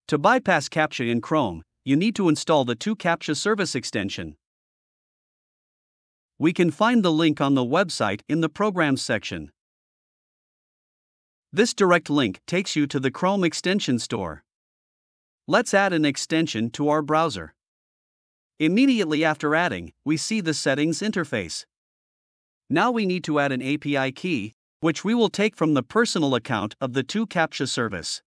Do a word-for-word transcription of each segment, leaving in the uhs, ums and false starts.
To bypass CAPTCHA in Chrome, you need to install the two captcha service extension. We can find the link on the website in the Programs section. This direct link takes you to the Chrome extension store. Let's add an extension to our browser. Immediately after adding, we see the settings interface. Now we need to add an A P I key, which we will take from the personal account of the two captcha service.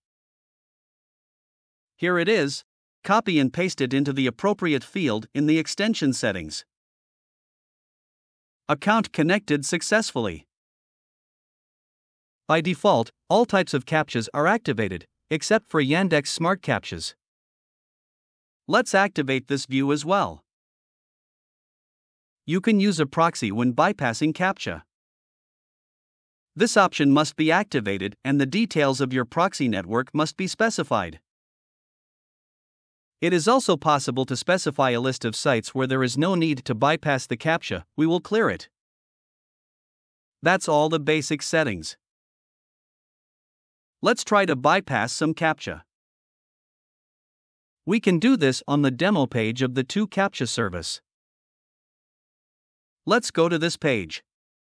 Here it is. Copy and paste it into the appropriate field in the extension settings. Account connected successfully. By default, all types of captchas are activated, except for Yandex Smart Captchas. Let's activate this view as well. You can use a proxy when bypassing CAPTCHA. This option must be activated and the details of your proxy network must be specified. It is also possible to specify a list of sites where there is no need to bypass the CAPTCHA. We will clear it. That's all the basic settings. Let's try to bypass some CAPTCHA. We can do this on the demo page of the two captcha service. Let's go to this page.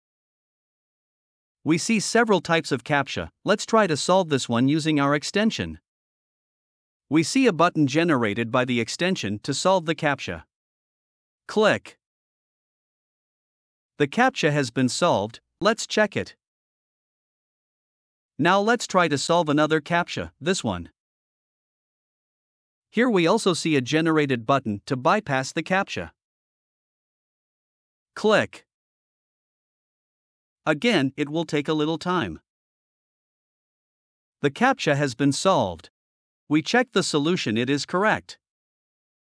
We see several types of CAPTCHA. Let's try to solve this one using our extension. We see a button generated by the extension to solve the CAPTCHA. Click. The CAPTCHA has been solved. Let's check it. Now let's try to solve another CAPTCHA, this one. Here we also see a generated button to bypass the CAPTCHA. Click. Again, it will take a little time. The CAPTCHA has been solved. We check the solution, it is correct.